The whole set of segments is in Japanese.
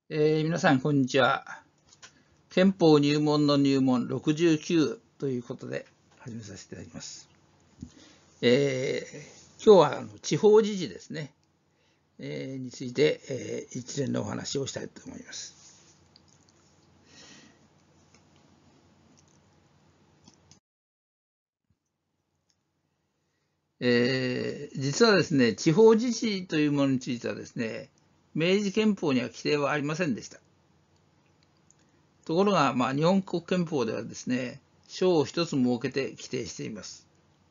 皆さん、こんにちは。憲法入門の入門69ということで始めさせていただきます。今日は地方自治ですね、について、一連のお話をしたいと思います。実はですね、地方自治というものについてはですね、明治憲法には規定はありませんでした。ところが、日本国憲法ではですね、章を一つ設けて規定しています。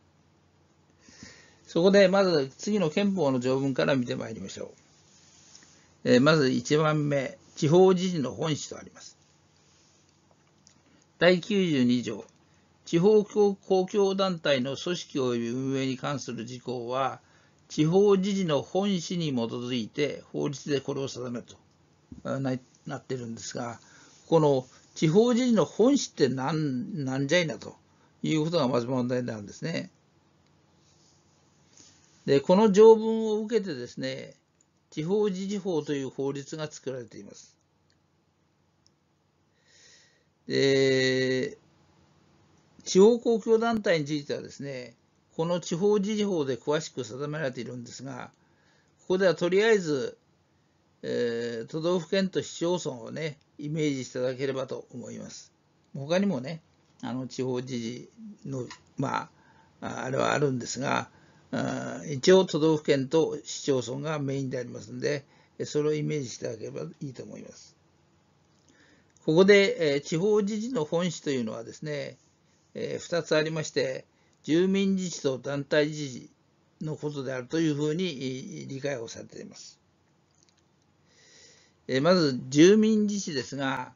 そこでまず次の憲法の条文から見てまいりましょう。まず1番目、地方自治の本旨とあります。第92条、地方公共団体の組織及び運営に関する事項は、地方自治の本旨に基づいて法律でこれを定めるとなっているんですが、この地方自治の本旨ってなんじゃいなということがまず問題なんですね。で、この条文を受けてですね、地方自治法という法律が作られています。で、地方公共団体についてはですね、この地方自治法で詳しく定められているんですが、ここではとりあえず、都道府県と市町村をね、イメージしていただければと思います。他にもね、地方自治の、あれはあるんですが、一応都道府県と市町村がメインでありますので、それをイメージしていただければいいと思います。ここで、地方自治の本旨というのはですね、2つありまして、住民自治と団体自治のことであるというふうに理解をされています。まず、住民自治ですが、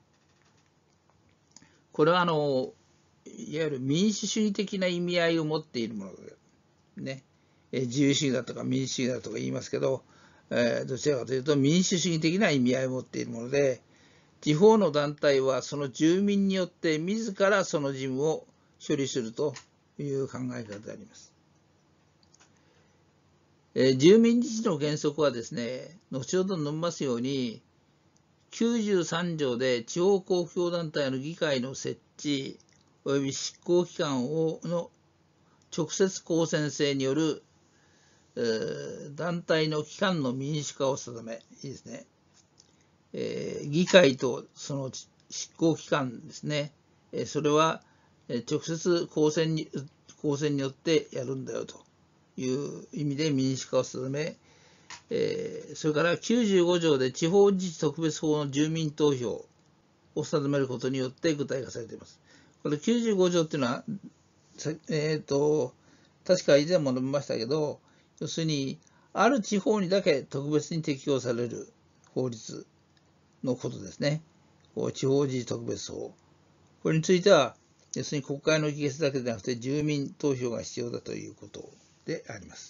これはいわゆる民主主義的な意味合いを持っているもので、ね、自由主義だとか民主主義だとか言いますけど、どちらかというと民主主義的な意味合いを持っているもので、地方の団体はその住民によって自らその事務を処理するという考え方であります。住民自治の原則はですね、後ほど述べますように、93条で地方公共団体の議会の設置及び執行機関の直接公選制による団体の機関の民主化を定め、いいですね。議会とその執行機関ですね、それは直接公選によってやるんだよという意味で民主化を定め、それから95条で地方自治特別法の住民投票を定めることによって具体化されています。これ95条っていうのは、確か以前も述べましたけど、要するに、ある地方にだけ特別に適用される法律のことですね。地方自治特別法。これについては、要するに国会の議決だけでなくて、住民投票が必要だということであります。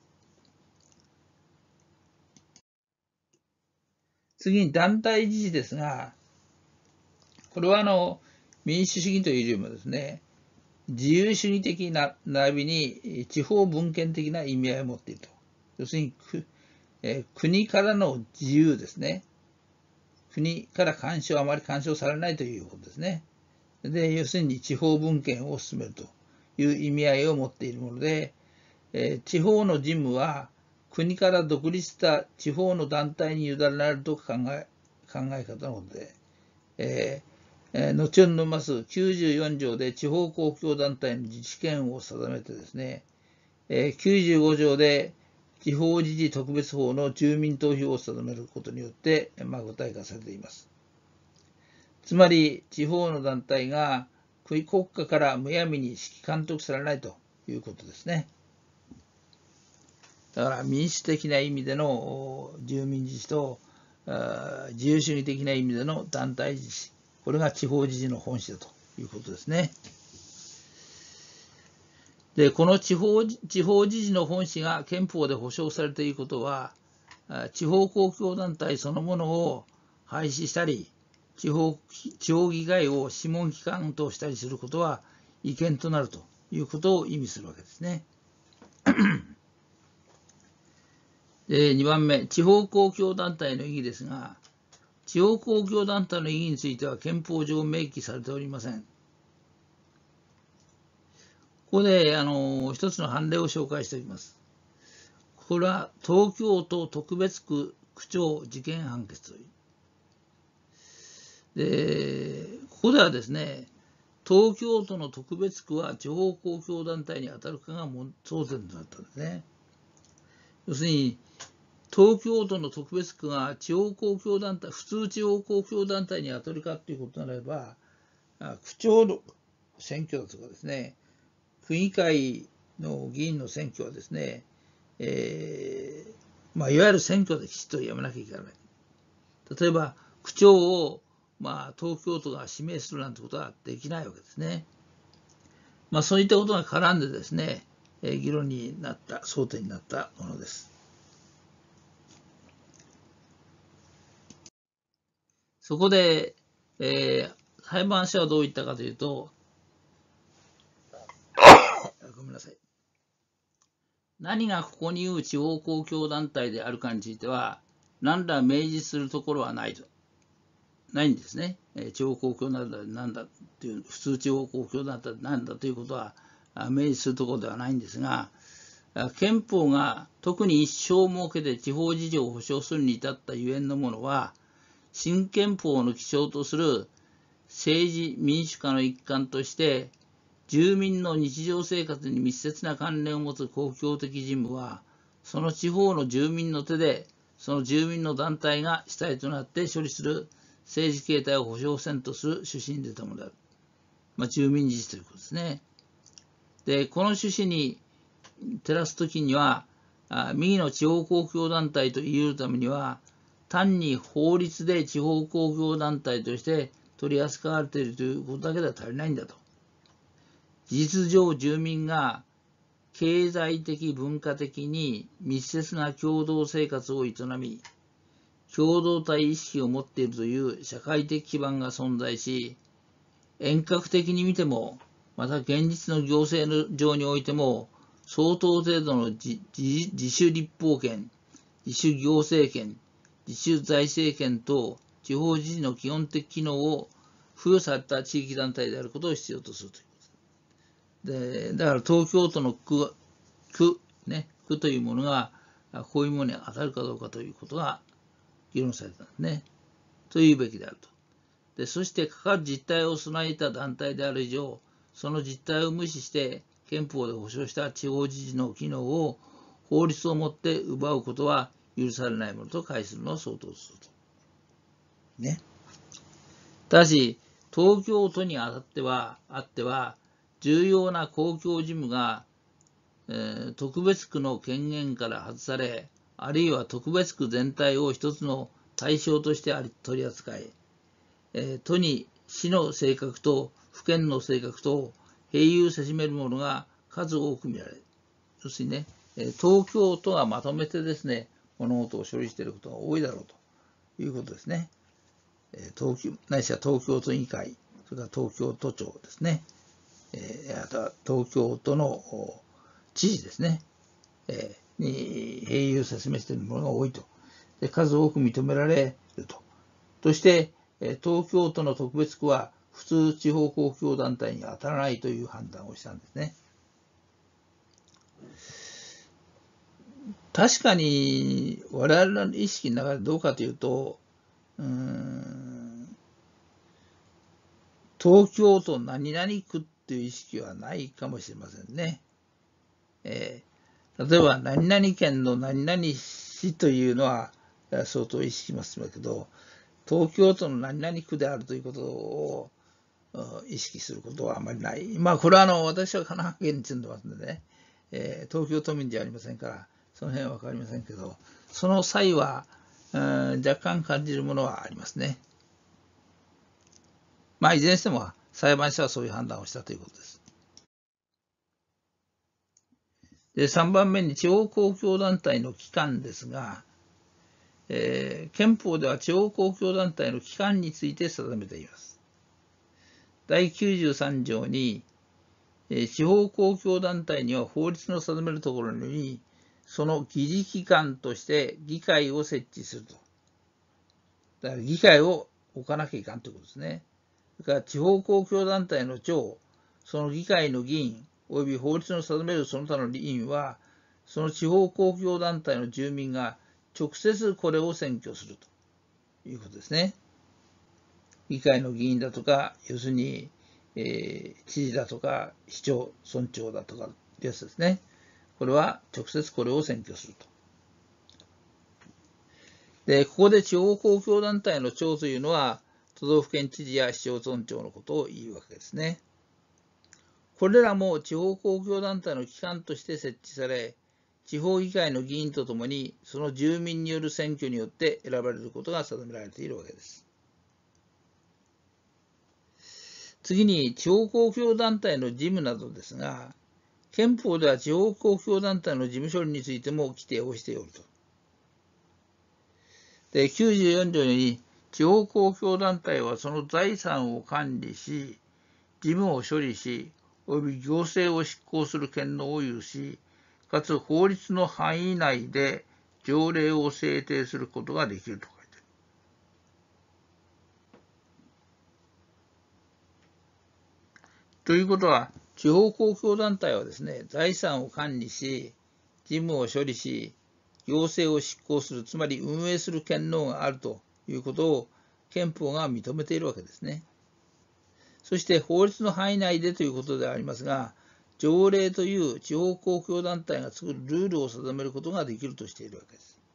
次に団体自治ですが、これは民主主義というよりもですね、自由主義的な並びに地方分権的な意味合いを持っていると。要するに、国からの自由ですね。国からあまり干渉されないということですね。で、要するに地方分権を進めるという意味合いを持っているもので、地方の事務は国から独立した地方の団体に委ねられると考え方のことで、後ほど述べます94条で地方公共団体の自治権を定めてですね、95条で地方自治特別法の住民投票を定めることによって、具体化されています。つまり、地方の団体が国家からむやみに指揮監督されないということですね。だから民主的な意味での住民自治と自由主義的な意味での団体自治、これが地方自治の本質だということですね。で、この地方自治の本旨が憲法で保障されていることは、地方公共団体そのものを廃止したり、地方議会を諮問機関としたりすることは違憲となるということを意味するわけですね。2番目、地方公共団体の意義ですが、 地方公共団体の意義については憲法上明記されておりません。ここで一つの判例を紹介しておきます。これは東京都特別区区長事件判決という。で、ここではですね、東京都の特別区は地方公共団体に当たるかが争点となったんですね。要するに、東京都の特別区が地方公共団体、普通地方公共団体に当たるかということならば、区長の選挙だとかですね、区議会の議員の選挙はですね、いわゆる選挙できちっとやめなきゃいけない。例えば、区長を、東京都が指名するなんてことはできないわけですね。そういったことが絡んでですね、議論になった、争点になったものです。そこで、裁判所はどう言ったかというと、ごめんなさい。何がここに言う地方公共団体であるかについては、何ら明示するところはないんですね。地方公共団体なんだという、普通地方公共団体なんだということは明示するところではないんですが、憲法が特に一章を設けて地方事情を保障するに至ったゆえんのものは、新憲法の基礎とする政治民主化の一環として、住民の日常生活に密接な関連を持つ公共的事務は、その地方の住民の手で、その住民の団体が主体となって処理する政治形態を保障せんとする趣旨に出たものである。住民自治ということですね。で、この趣旨に照らすときには、右の地方公共団体と言えるためには、単に法律で地方公共団体として取り扱われているということだけでは足りないんだと。事実上、住民が経済的、文化的に密接な共同生活を営み、共同体意識を持っているという社会的基盤が存在し、遠隔的に見ても、また現実の行政上においても、相当程度の自主立法権、自主行政権、自主財政権と地方自治の基本的機能を付与された地域団体であることを必要とするということです。だから東京都の区というものがこういうものに当たるかどうかということが議論されたんですね。というべきであると。で、そしてかかる実態を備えた団体である以上、その実態を無視して憲法で保障した地方自治の機能を法律をもって奪うことは許されないものと解するのを相当すると。ね。ただし、東京都にあっては、重要な公共事務が、特別区の権限から外され、あるいは特別区全体を一つの対象として取り扱い、都に市の性格と府県の性格と併有せしめるものが数多く見られる。要するにね、東京都がまとめてですね、物事を処理していることが多いだろうということですね。ないしは東京都議会、それから東京都庁ですね。あとは東京都の知事ですね。に併有せしめしているものが多いと。で、数多く認められると。そして、東京都の特別区は普通地方公共団体に当たらないという判断をしたんですね。確かに我々の意識の中でどうかというと、東京都何々区っていう意識はないかもしれませんね。例えば何々県の何々市というのは相当意識しますけど、東京都の何々区であるということを意識することはあまりない。これは私は神奈川県に住んでますんでね、東京都民じゃありませんから、その辺はわかりませんけど、その際は、若干感じるものはありますね。いずれにしても裁判所はそういう判断をしたということです。で、3番目に地方公共団体の機関ですが、憲法では地方公共団体の機関について定めています。第93条に、地方公共団体には法律の定めるところに、その議事機関として議会を設置すると。 だから議会を置かなきゃいかんということですね。それから地方公共団体の長、その議会の議員、及び法律の定めるその他の議員は、その地方公共団体の住民が直接これを選挙するということですね。議会の議員だとか、要するに、知事だとか、市長、村長だとかいうやつですね。これは直接これを選挙すると。で、ここで地方公共団体の長というのは、都道府県知事や市町村長のことを言うわけですね。これらも地方公共団体の機関として設置され、地方議会の議員とともに、その住民による選挙によって選ばれることが定められているわけです。次に、地方公共団体の事務などですが、憲法では地方公共団体の事務処理についても規定をしておると。で、94条に、地方公共団体はその財産を管理し、事務を処理し、及び行政を執行する権能を有し、かつ法律の範囲内で条例を制定することができると書いてある。ということは、地方公共団体はですね、財産を管理し、事務を処理し、行政を執行する、つまり運営する権能があるということを憲法が認めているわけですね。そして法律の範囲内でということでありますが、条例という地方公共団体が作るルールを定めることができるとしているわけ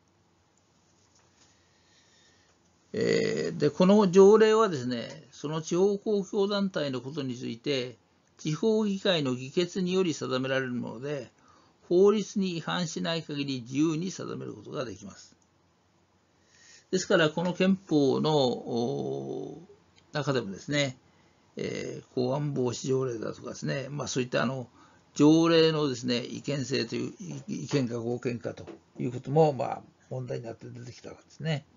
です。で、この条例はですね、その地方公共団体のことについて、地方議会の議決により定められるもので、法律に違反しない限り自由に定めることができます。ですから、この憲法の中でもですね、公安防止条例だとかですね、そういった条例のですね、違憲性という、違憲か合憲かということも、問題になって出てきたわけですね。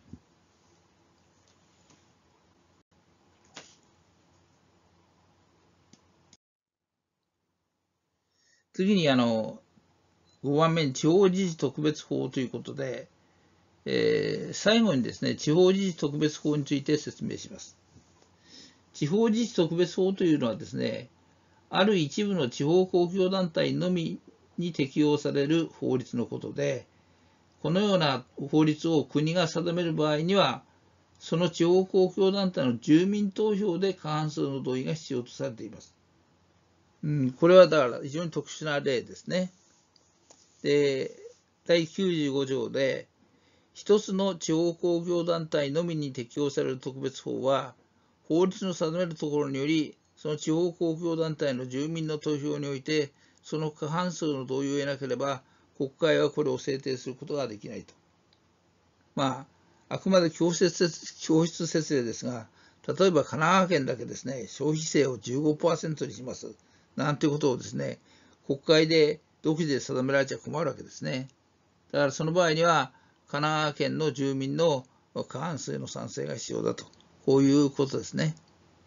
次に5番目に地方自治特別法ということで、最後にですね、地方自治特別法について説明します。地方自治特別法というのはですね、ある一部の地方公共団体のみに適用される法律のことで、このような法律を国が定める場合には、その地方公共団体の住民投票で過半数の同意が必要とされています。これはだから非常に特殊な例ですね。で、第95条で、一つの地方公共団体のみに適用される特別法は、法律の定めるところにより、その地方公共団体の住民の投票において、その過半数の同意を得なければ、国会はこれを制定することができないと。あくまで教室節例ですが、例えば神奈川県だけですね、消費税を 15% にします。なんていうことをですね、国会で独自で定められちゃ困るわけですね。だからその場合には、神奈川県の住民の過半数の賛成が必要だと。こういうことですね。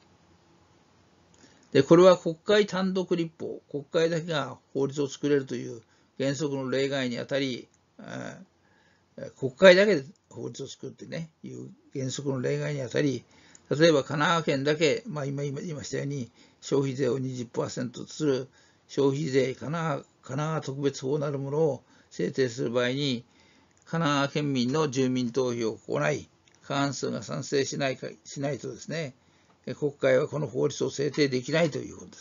で、これは国会単独立法、国会だけが法律を作れるという原則の例外にあたり、国会だけで法律を作るってね、いう原則の例外にあたり、例えば神奈川県だけ、今言いましたように、消費税を 20% とする消費税神奈川特別法なるものを制定する場合に、神奈川県民の住民投票を行い、過半数が賛成しないとですね、国会はこの法律を制定できないということです。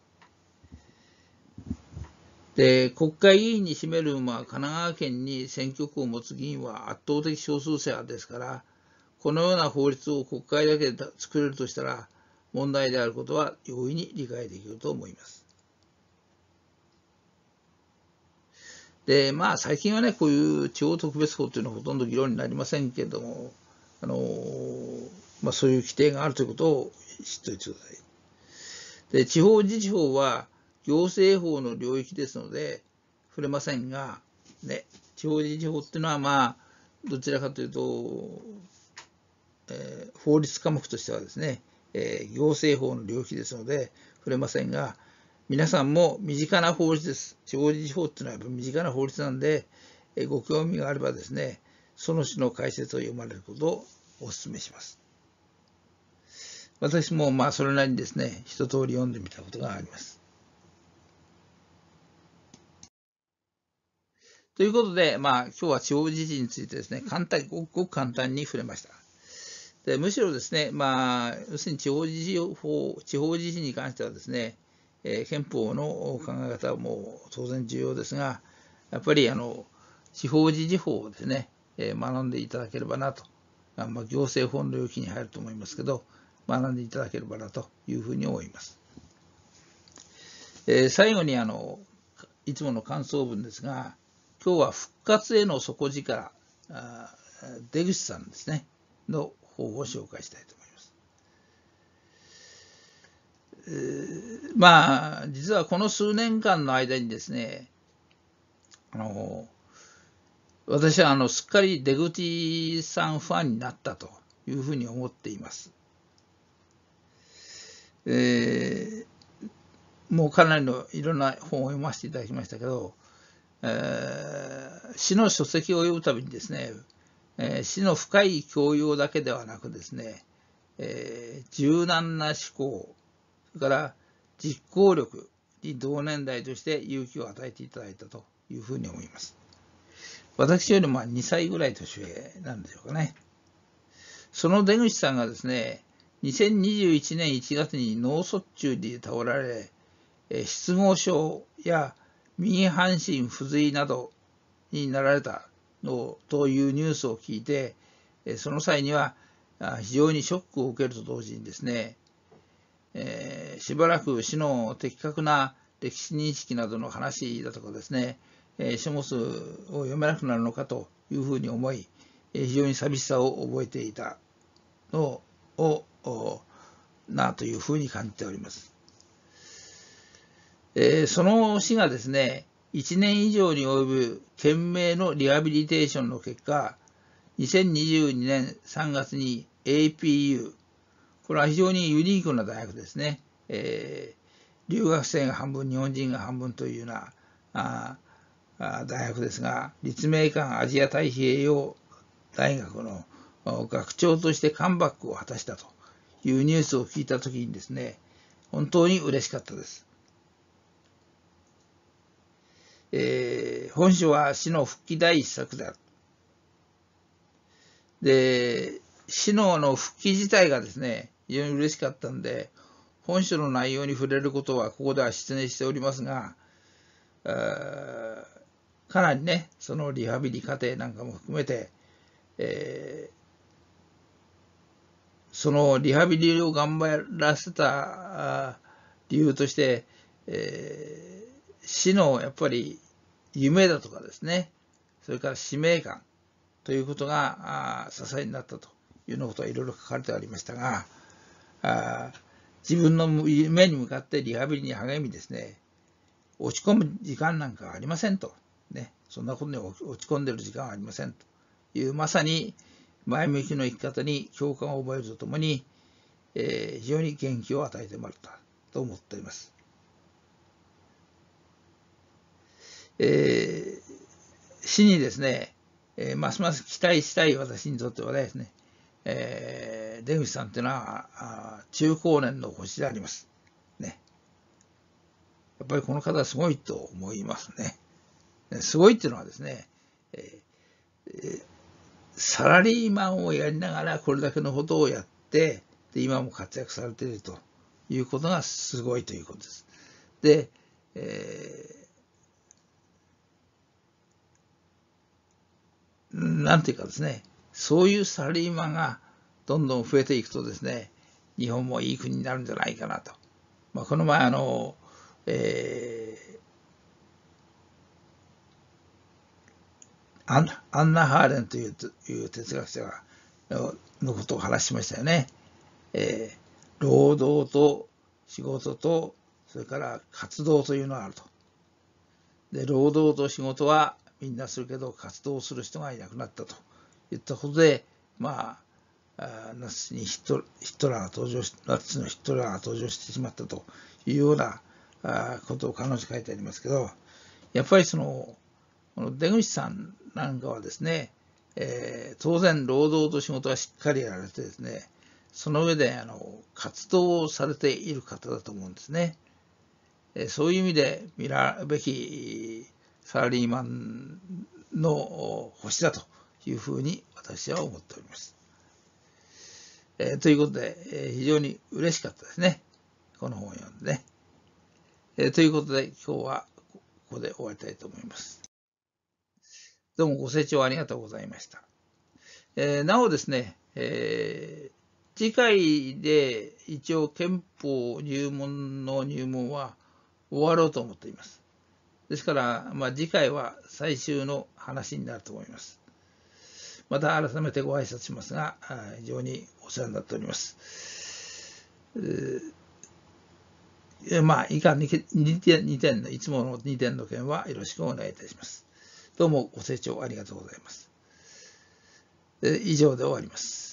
で、国会議員に占める神奈川県に選挙区を持つ議員は圧倒的少数者ですから、このような法律を国会だけで作れるとしたら、問題であることは容易に理解できると思います。で、最近はね、こういう地方特別法というのはほとんど議論になりませんけれども、そういう規定があるということを知っておいてください。で、地方自治法は行政法の領域ですので触れませんが、ね、地方自治法っていうのはどちらかというと、法律科目としてはですね、行政法の領域ですので触れませんが、皆さんも身近な法律です。地方自治法っていうのはやっぱり身近な法律なんで、ご興味があればですね、その種の解説を読まれることをお勧めします。私もそれなりにですね、一通り読んでみたことがあります。ということで、今日は地方自治についてですね、ごく簡単に触れました。でむしろですね、要するに地方自治に関してはですね、憲法の考え方も当然重要ですが、やっぱり地方自治法をですね、学んでいただければなと、行政法の領域に入ると思いますけど、学んでいただければなというふうに思います。最後にいつもの感想文ですが、今日は復活への底力、出口さんですね、の方を紹介したいと思います。実はこの数年間の間にですね、私はすっかり出口さんファンになったというふうに思っています。もうかなりのいろんな本を読ませていただきましたけど、詩の書籍を読むたびにですね、詩の深い教養だけではなくですね、柔軟な思考、それから実行力に同年代として勇気を与えていただいたというふうに思います。私よりも2歳ぐらい年上なんでしょうかね。その出口さんがですね、2021年1月に脳卒中で倒られ、失語症や右半身不随などになられたのというニュースを聞いて、その際には非常にショックを受けると同時にですね、しばらく死の的確な歴史認識などの話だとかですね、書物を読めなくなるのかというふうに思い、非常に寂しさを覚えていたのなというふうに感じております。その死がですね、1年以上に及ぶ懸命のリハビリテーションの結果、2022年3月に APU、これは非常にユニークな大学ですね。留学生が半分、日本人が半分というような大学ですが、立命館アジア太平洋大学の学長としてカムバックを果たしたというニュースを聞いたときにですね、本当に嬉しかったです。本書は死の復帰第一作である。で、死の復帰自体がですね、非常に嬉しかったんで、本書の内容に触れることはここでは失念しておりますが、かなりね、そのリハビリ過程なんかも含めて、そのリハビリを頑張らせた理由として、死のやっぱり夢だとかですね、それから使命感ということが支えになったというようなことがいろいろ書かれてありましたが、自分の夢に向かってリハビリに励みですね、落ち込む時間なんかはありませんと、ね、そんなことに落ち込んでる時間はありませんという、まさに前向きの生き方に共感を覚えるとともに、非常に元気を与えてもらったと思っております。死にですね、ますます期待したい私にとってはですね、出口さんというのは中高年の星であります。ね。やっぱりこの方はすごいと思いますね。すごいっていうのはですね、サラリーマンをやりながらこれだけのことをやって、で今も活躍されているということがすごいということです。で、なんていうかですね、そういうサラリーマンがどんどん増えていくとですね、日本もいい国になるんじゃないかなと。この前アンナ・ハーレンという哲学者のことを話しましたよね。労働と仕事と、それから活動というのがあると。で、労働と仕事はみんなするけど、活動する人がいなくなったといったことで、ナチにヒトラーが登場し、ナチのヒトラーが登場してしまったというようなことを彼女書いてありますけど、やっぱりこの出口さんなんかはですね、 当然、労働と仕事はしっかりやられてですね、その上で活動をされている方だと思うんですね。そういう意味で見るべきサラリーマンの星だというふうに私は思っております。ということで、非常に嬉しかったですね。この本を読んでね。ということで、今日はここで終わりたいと思います。どうもご清聴ありがとうございました。なおですね、次回で一応憲法入門の入門は終わろうと思っています。ですから、次回は最終の話になると思います。また改めてご挨拶しますが、非常にお世話になっております。以下2点の、いつもの2点の件はよろしくお願いいたします。どうもご清聴ありがとうございます。以上で終わります。